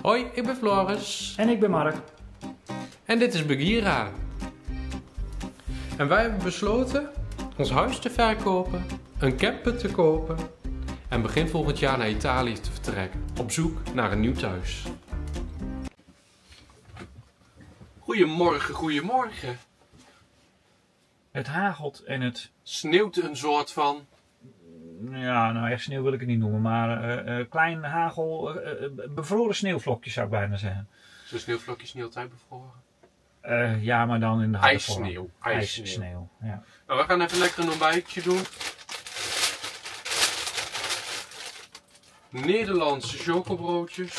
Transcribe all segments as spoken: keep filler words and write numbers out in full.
Hoi, ik ben Floris. En ik ben Mark. En dit is Bagheera. En wij hebben besloten ons huis te verkopen, een camper te kopen en begin volgend jaar naar Italië te vertrekken. Op zoek naar een nieuw thuis. Goedemorgen, goedemorgen. Het hagelt en het... Sneeuwt een soort van... Ja, nou echt sneeuw wil ik het niet noemen, maar uh, uh, klein hagel, uh, uh, bevroren sneeuwvlokjes zou ik bijna zeggen. Zijn sneeuwvlokjes niet altijd bevroren? Uh, ja, maar dan in de harde IJssneeuw. IJssneeuw. IJssneeuw, ja. Nou, we gaan even lekker een ontbijtje doen. Nederlandse chocobroodjes.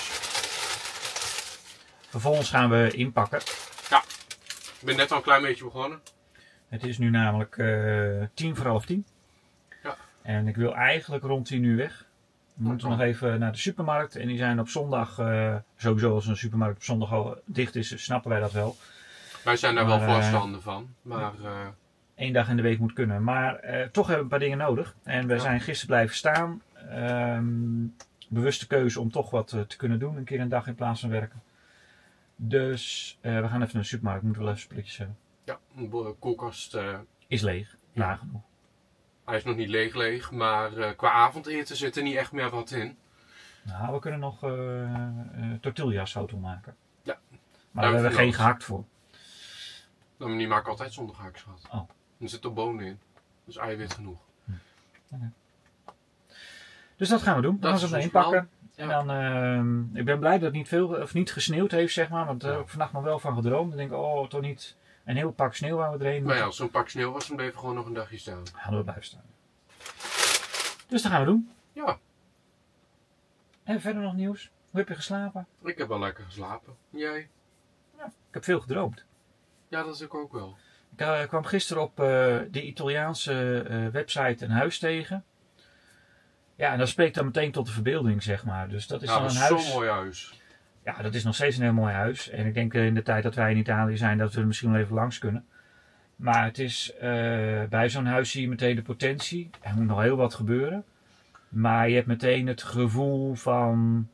Vervolgens gaan we inpakken. Ja, ik ben net al een klein beetje begonnen. Het is nu namelijk uh, tien voor half tien. Ja. En ik wil eigenlijk rond tien uur weg. We moeten nog even naar de supermarkt. En die zijn op zondag, uh, sowieso als een supermarkt op zondag al dicht is, snappen wij dat wel. Wij zijn daar maar, wel voorstander uh, van. Maar uh... één dag in de week moet kunnen. Maar uh, toch hebben we een paar dingen nodig. En we ja. zijn gisteren blijven staan. Um, bewuste keuze om toch wat uh, te kunnen doen. Een keer een dag in plaats van werken. Dus uh, we gaan even naar de supermarkt. We moeten wel even spulletjes hebben. Ja, de koelkast uh, is leeg. Ja. Nagenoeg. Hij is nog niet leeg leeg. Maar uh, qua avondeten zit er niet echt meer wat in. Nou, we kunnen nog uh, uh, tortillasouten maken. Ja. Maar daar hebben we geen gehakt voor. Nou, maar die maak ik altijd zonder gehaktschat. Oh. Er zitten bonen in. Dus eiwit genoeg. Hm. Okay. Dus dat gaan we doen. Dan gaan we het inpakken. Ja. En dan, uh, ik ben blij dat het niet veel of niet gesneeuwd heeft, zeg maar. Want daar uh, heb ik vannacht nog wel van gedroomd. Ik denk, oh, toch niet een heel pak sneeuw waar we erheen moeten. Maar ja, als zo'n pak sneeuw was, dan bleef gewoon nog een dagje staan. Hadden we blijven staan. Dus dat gaan we doen. Ja. En verder nog nieuws? Hoe heb je geslapen? Ik heb wel lekker geslapen. Jij? Ja, ik heb veel gedroomd. Ja, dat is ik ook wel. Ik uh, kwam gisteren op uh, de Italiaanse uh, website een huis tegen. Ja, en dat spreekt dan meteen tot de verbeelding, zeg maar. Dus dat is ja, dan dat een is huis. Zo'n mooi huis. Ja, dat is nog steeds een heel mooi huis. En ik denk uh, in de tijd dat wij in Italië zijn, dat we er misschien wel even langs kunnen. Maar het is, uh, bij zo'n huis zie je meteen de potentie. Er moet nog heel wat gebeuren. Maar je hebt meteen het gevoel van...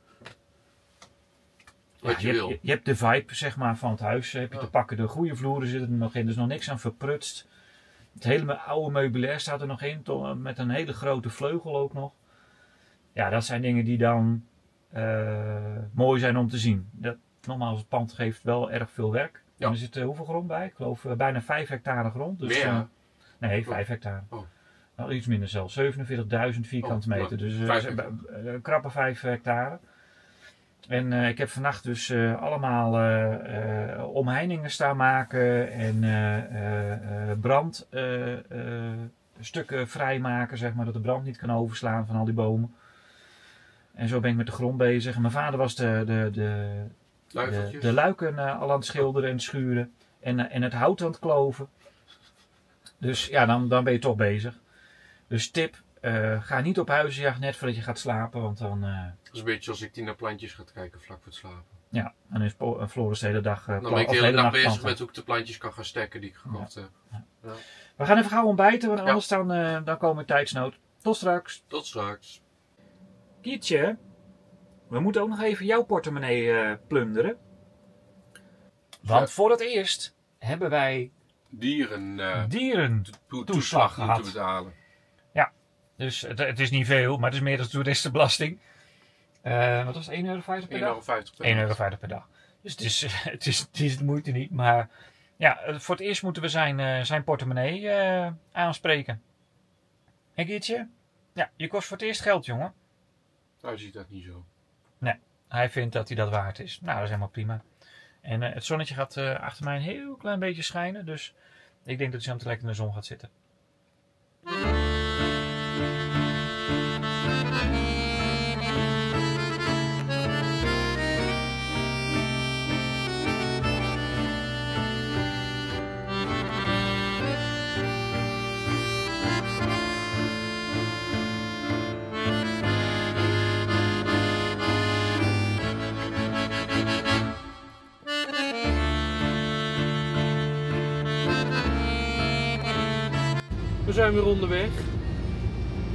Wat ja, je, je, wil. Hebt, je, je hebt de vibe, zeg maar, van het huis. Heb je ja. te pakken. De goede vloeren zitten er nog in. Er is nog niks aan verprutst. Het hele oude meubilair staat er nog in. Tot, met een hele grote vleugel ook nog. Ja, dat zijn dingen die dan uh, mooi zijn om te zien. Dat, nogmaals, het pand geeft wel erg veel werk. Ja. En er zit uh, hoeveel grond bij? Ik geloof uh, bijna vijf hectare grond. Dus, Meer? Uh, nee, vijf hectare. Oh. Nou, iets minder zelfs. zevenenveertigduizend vierkante oh, meter. Dus uh, een uh, krappe vijf hectare. En uh, ik heb vannacht dus uh, allemaal uh, uh, omheiningen staan maken. En uh, uh, uh, brand uh, uh, stukken vrijmaken, zeg maar. Dat de brand niet kan overslaan van al die bomen. En zo ben ik met de grond bezig. En mijn vader was de, de, de, de, de luiken uh, al aan het schilderen en schuren. En, uh, en het hout aan het kloven. Dus ja, dan, dan ben je toch bezig. Dus tip, uh, ga niet op huizenjacht net voordat je gaat slapen. Want dan... Uh, dat is een beetje als ik die naar plantjes ga kijken vlak voor het slapen. Ja, dan is Floris de hele dag... Uh, dan ben ik de hele, hele dag bezig planten. Met hoe ik de plantjes kan gaan stekken die ik gekocht ja. heb. Ja. Ja. We gaan even gauw ontbijten, want anders ja. dan, uh, dan komen we tijdsnood. Tot straks. Tot straks. Kietje, we moeten ook nog even jouw portemonnee uh, plunderen. Want ja. voor het eerst hebben wij dieren, uh, dieren to toeslag moeten betalen. Ja, dus het, het is niet veel, maar het is meer dan de toeristenbelasting. Uh, wat was het, één euro vijftig per dag? één euro vijftig per, één euro vijftig per dag. Dus het is, het, is, het is de moeite niet, maar ja, voor het eerst moeten we zijn, uh, zijn portemonnee uh, aanspreken. En Gietje? Ja, je kost voor het eerst geld, jongen. Hij ziet dat niet zo. Nee, hij vindt dat hij dat waard is. Nou, dat is helemaal prima. En uh, het zonnetje gaat uh, achter mij een heel klein beetje schijnen. Dus ik denk dat hij zo meteen lekker in de zon gaat zitten. We zijn weer onderweg.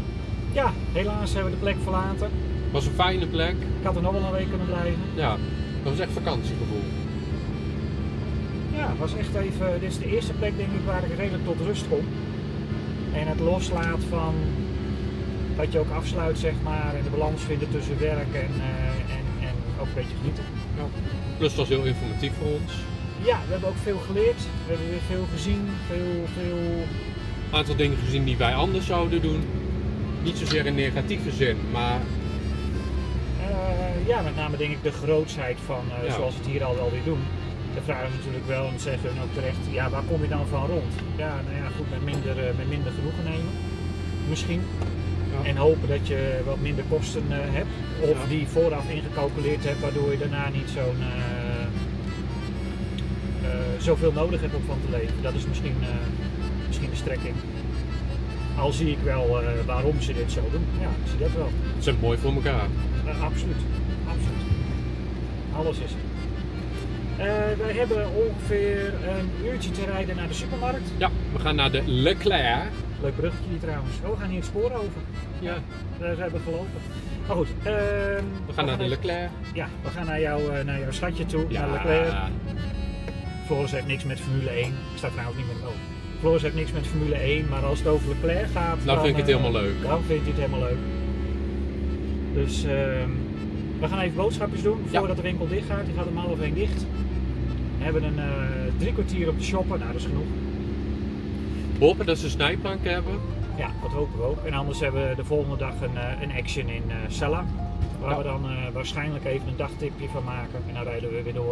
Ja, helaas hebben we de plek verlaten. Het was een fijne plek. Ik had er nog wel een week kunnen blijven. Ja. Dat was echt vakantiegevoel. Ja, het was echt even, dit is de eerste plek denk ik waar ik redelijk tot rust kom. En het loslaat van dat je ook afsluit zeg maar en de balans vinden tussen werk en, uh, en, en ook een beetje genieten. Ja. Plus het was heel informatief voor ons. Ja, we hebben ook veel geleerd, we hebben weer veel gezien, veel, veel... Een aantal dingen gezien die wij anders zouden doen. Niet zozeer in negatieve zin, maar... Uh, ja, met name denk ik de grootsheid van uh, ja. zoals we het hier al wel weer doen. De vraag is natuurlijk wel, en zeggen hun ook terecht, ja waar kom je dan van rond? Ja, nou ja goed, met minder, uh, met minder genoegen nemen, misschien. Ja. En hopen dat je wat minder kosten uh, hebt. Of ja. die vooraf ingecalculeerd hebt, waardoor je daarna niet zo'n... Uh, uh, zoveel nodig hebt om van te leven. Dat is misschien, uh, misschien de strekking. Al zie ik wel uh, waarom ze dit zo doen. Ja, ik zie dat wel. Het is mooi voor elkaar. Uh, absoluut. absoluut. Alles is er. Uh, wij hebben ongeveer een uurtje te rijden naar de supermarkt. Ja, we gaan naar de Leclerc. Leuk bruggetje hier trouwens. Oh, we gaan hier het spoor over. Ja. Daar zijn we gelopen. Maar goed. Uh, we gaan we naar gaan de Leclerc. Ja, we gaan naar, jou, uh, naar jouw schatje toe. Ja. Naar Leclerc. Floris heeft niks met Formule één. Ik sta trouwens niet met... Oh. Floris heeft niks met Formule één, maar als het over Leclerc gaat... Dan, dan vind ik het helemaal leuk. Dan vindt hij het helemaal leuk. Dus uh, we gaan even boodschapjes doen voordat ja. de winkel dicht gaat. Die gaat om half één dicht. We hebben een uh, drie kwartier op de shoppen, nou dat is genoeg. We hopen dat ze snijplanken hebben. Ja, dat hopen we ook. En anders hebben we de volgende dag een, uh, een action in uh, Cella. Waar ja. we dan uh, waarschijnlijk even een dagtipje van maken. En dan rijden we weer door.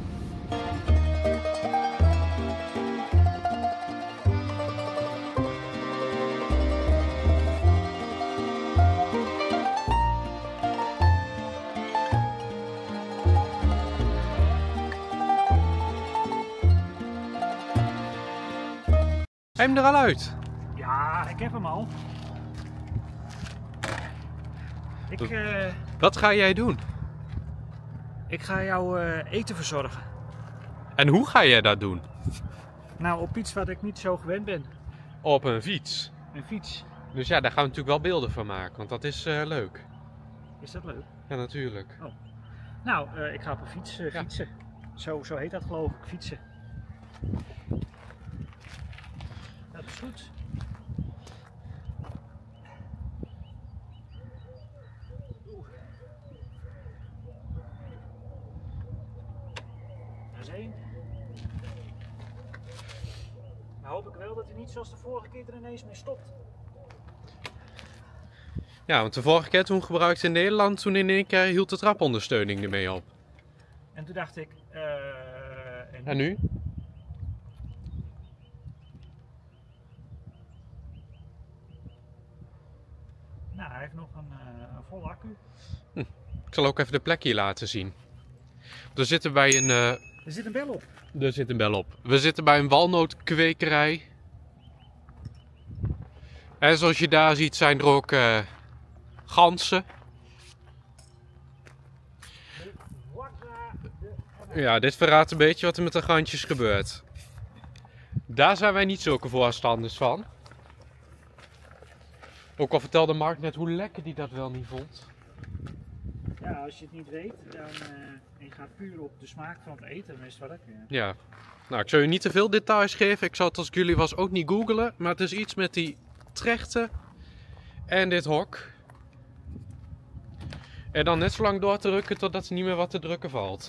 Heb je hem er al uit? Ja, ik heb hem al. Ik, uh, Wat ga jij doen? Ik ga jou uh, eten verzorgen. En hoe ga jij dat doen? Nou, op iets wat ik niet zo gewend ben. Op een fiets? Een fiets. Dus ja, daar gaan we natuurlijk wel beelden van maken, want dat is uh, leuk. Is dat leuk? Ja, natuurlijk. Oh. Nou, uh, ik ga op een fiets uh, fietsen. Ja. Zo, zo heet dat geloof ik, fietsen. Dat is goed. Oeh. Dat is één. Nou hoop ik wel dat hij niet zoals de vorige keer er ineens mee stopt. Ja, want de vorige keer toen gebruikte in Nederland, toen in één keer hield de trapondersteuning ermee op. En toen dacht ik... Uh, en, en nu? Nou, hij heeft nog een, uh, een volle accu. Hm. Ik zal ook even de plek hier laten zien. We zitten bij een... Uh... Er zit een bel op. Er zit een bel op. We zitten bij een walnootkwekerij. En zoals je daar ziet zijn er ook uh, ganzen. Ja, dit verraadt een beetje wat er met de gantjes gebeurt. Daar zijn wij niet zulke voorstanders van. Ook al vertelde Mark net hoe lekker die dat wel niet vond. Ja, als je het niet weet, dan uh, je gaat puur op de smaak van het eten, dan is het wel lekker. Ja. Nou, ik zou je niet te veel details geven. Ik zou het als ik jullie was ook niet googlen. Maar het is iets met die trechten en dit hok. En dan net zo lang door te drukken totdat er niet meer wat te drukken valt.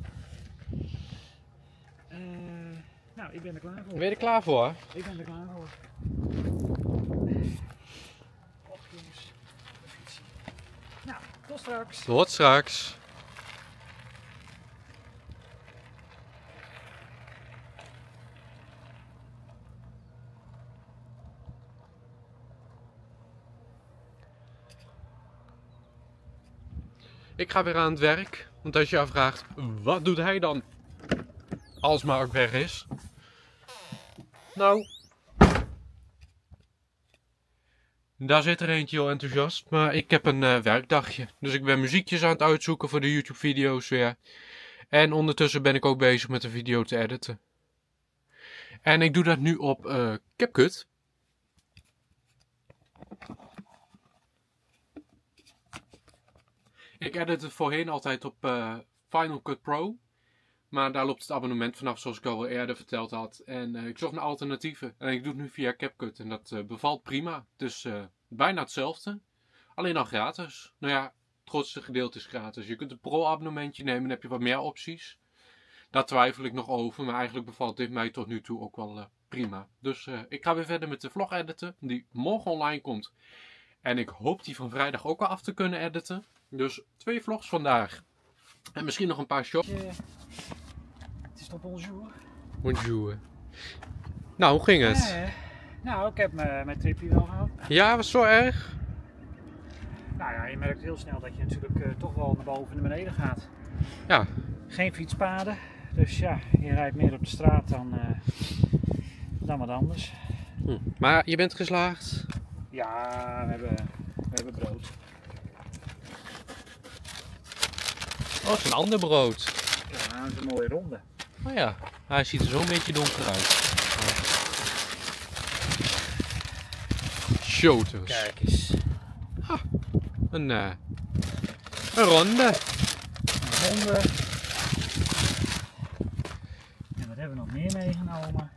Uh, nou, ik ben er klaar voor. Ben je er klaar voor? Ik ben er klaar voor. Och jongens. Nou, tot straks. Tot straks. Ik ga weer aan het werk, want als je afvraagt, wat doet hij dan als Mark weg is? Nou, daar zit er eentje heel enthousiast, maar ik heb een uh, werkdagje. Dus ik ben muziekjes aan het uitzoeken voor de YouTube video's weer. En ondertussen ben ik ook bezig met een video te editen. En ik doe dat nu op uh, CapCut. Ik edit het voorheen altijd op uh, Final Cut Pro. Maar daar loopt het abonnement vanaf, zoals ik al eerder verteld had. En uh, ik zocht naar alternatieven. En ik doe het nu via CapCut. En dat uh, bevalt prima. Dus uh, bijna hetzelfde. Alleen dan gratis. Nou ja, het grootste gedeelte is gratis. Je kunt een pro-abonnementje nemen. Dan heb je wat meer opties. Daar twijfel ik nog over. Maar eigenlijk bevalt dit mij tot nu toe ook wel uh, prima. Dus uh, ik ga weer verder met de vlog editen. Die morgen online komt. En ik hoop die van vrijdag ook al af te kunnen editen. Dus twee vlogs vandaag. En misschien nog een paar shows. Uh, het is toch bonjour. Bonjour. Nou, hoe ging het? Uh, nou, ik heb mijn tripje wel gehad. Ja, was zo erg? Nou ja, je merkt heel snel dat je natuurlijk uh, toch wel naar boven en naar beneden gaat. Ja. Geen fietspaden. Dus ja, je rijdt meer op de straat dan, uh, dan wat anders. Hm. Maar je bent geslaagd? Ja, we hebben, we hebben brood. Oh, het is een ander brood. Ja, dat is een mooie ronde. Oh ja, hij ziet er zo'n beetje donker uit. Shoters. Kijk eens. Ah, een, uh, een ronde. Een ronde. En wat hebben we nog meer meegenomen?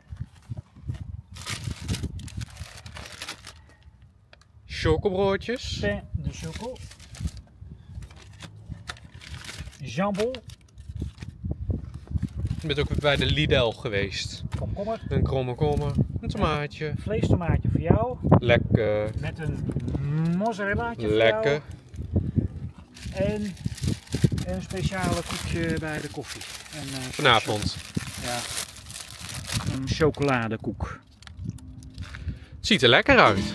Chocobroodjes. Pain de choco. Jambon. Je bent ook bij de Lidl geweest. Komkommer. Een kromme kommer. Een tomaatje. Vleestomaatje voor jou. Lekker. Met een mozzarellaatje voor Lekker. jou. En een speciale koekje bij de koffie. En, uh, Vanavond. Ja. Een chocoladekoek. Het ziet er lekker uit.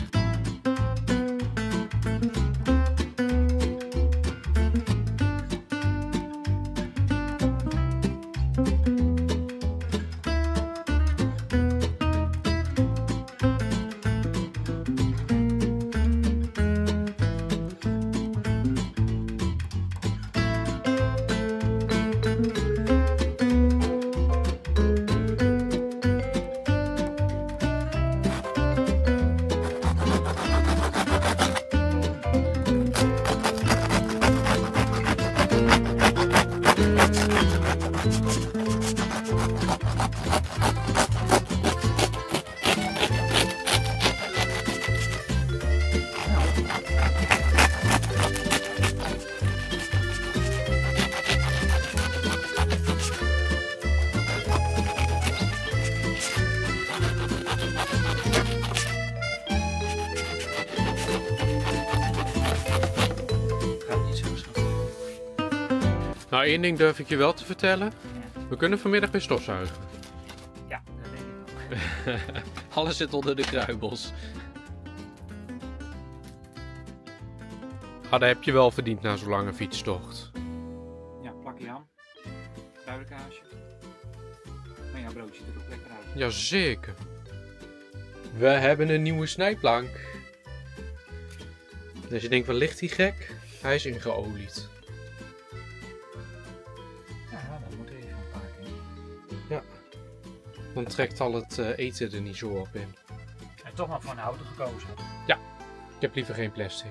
Nou, één ding durf ik je wel te vertellen. We kunnen vanmiddag weer stofzuigen. Ja, dat denk ik ook. Alles zit onder de kruibels. Ah, dat heb je wel verdiend na zo'n lange fietstocht. Ja, plakje ham. Buidenkaasje. Maar ja, brood ziet er ook lekker uit. Jazeker. We hebben een nieuwe snijplank. Dus je denkt, wat ligt die gek? Hij is ingeolied. Ja, dat moet even een paar keer. Ja. Dan trekt al het uh, eten er niet zo op in. En toch maar voor een houten gekozen. Ja. Ik heb liever geen plastic.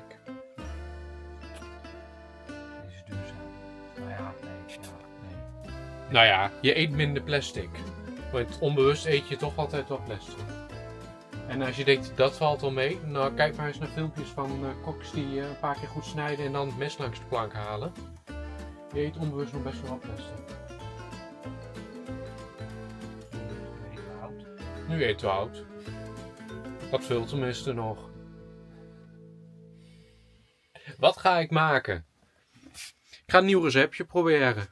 Deze is duurzaam. Nou ja, nee, ja, nee. Nou ja, je eet minder plastic. Want onbewust eet je toch altijd wel plastic. En als je denkt, dat valt wel mee, nou kijk maar eens naar filmpjes van uh, koks die uh, een paar keer goed snijden en dan het mes langs de plank halen. Je eet onbewust nog best wel wat plastic. Nu eten we oud. Nu eten we oud. Dat vult tenminste nog. Wat ga ik maken? Ik ga een nieuw receptje proberen.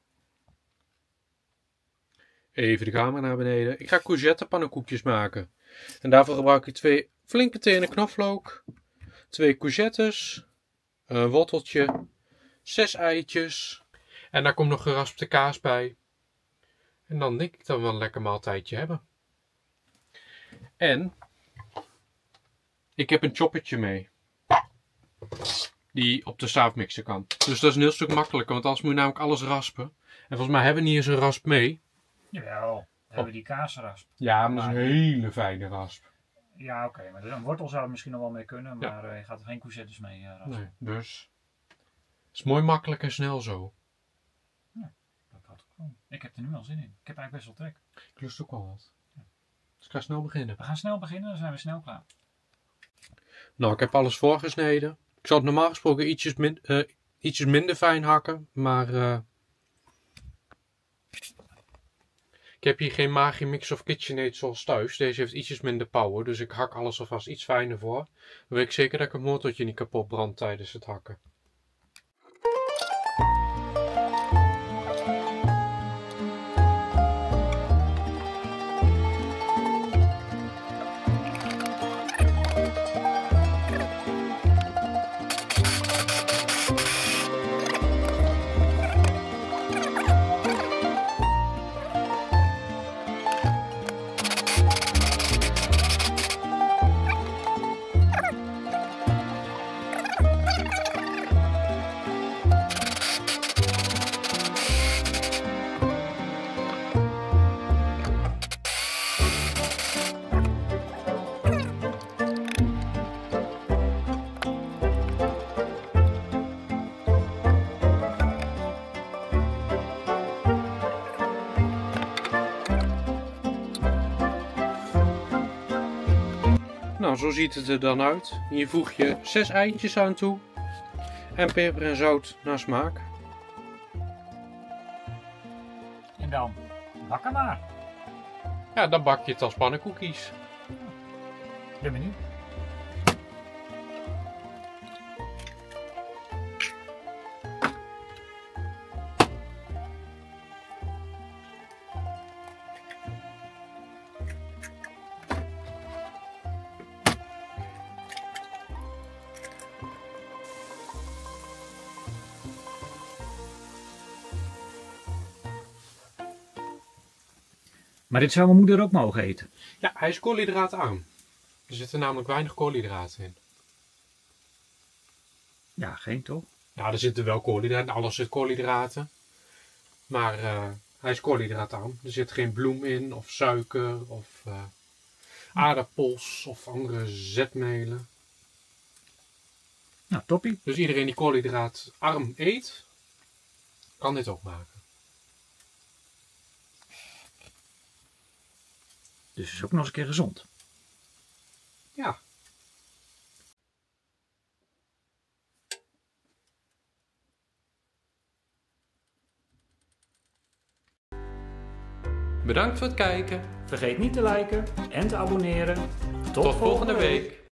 Even de camera naar beneden. Ik ga courgette pannenkoekjes maken. En daarvoor gebruik ik twee flinke tenen knoflook, twee courgettes, een worteltje, zes eitjes en daar komt nog geraspte kaas bij. En dan denk ik dat we wel een lekker maaltijdje hebben. En ik heb een choppertje mee. Die op de staafmixer kan. Dus dat is een heel stuk makkelijker, want anders moet je namelijk alles raspen. En volgens mij hebben we niet eens een rasp mee. Jawel, we hebben die kaasrasp. Ja, maar dat is een hele fijne rasp. Ja, oké, okay, maar een wortel zou er misschien nog wel mee kunnen, maar Ja. uh, je gaat er geen courgettes mee uh, raspen. Nee, dus het is mooi makkelijk en snel zo. Ja. komen. Ik heb er nu al zin in. Ik heb eigenlijk best wel trek. Ik lust ook wel wat. Ja. Dus ik ga snel beginnen. We gaan snel beginnen, dan zijn we snel klaar. Nou, ik heb alles voorgesneden. Ik zal het normaal gesproken ietsjes, min, uh, ietsjes minder fijn hakken, maar uh, ik heb hier geen Magimix of KitchenAid zoals thuis. Deze heeft ietsjes minder power, dus ik hak alles alvast iets fijner voor. Dan weet ik zeker dat ik het motortje niet kapot brand tijdens het hakken. Nou, zo ziet het er dan uit. Hier voeg je zes eitjes aan toe. En peper en zout naar smaak. En dan bakken maar. Ja, dan bak je het als pannenkoekjes. Ik ben benieuwd. Maar dit zou mijn moeder ook mogen eten. Ja, hij is koolhydraatarm. Er zitten namelijk weinig koolhydraten in. Ja, geen toch? Ja, er zitten wel koolhydraten. Alles zit koolhydraten. Maar uh, hij is koolhydraatarm. Er zit geen bloem in, of suiker, of uh, aardappels, of andere zetmelen. Nou, toppie. Dus iedereen die koolhydraatarm eet, kan dit ook maken. Dus is ook nog eens een keer gezond. Ja. Bedankt voor het kijken. Vergeet niet te liken en te abonneren. Tot, Tot volgende week.